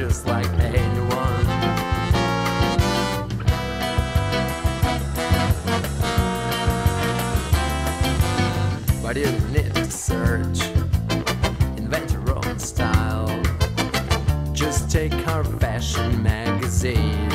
just like anyone. But you don't need to search, invent your own style. Just take our fashion magazine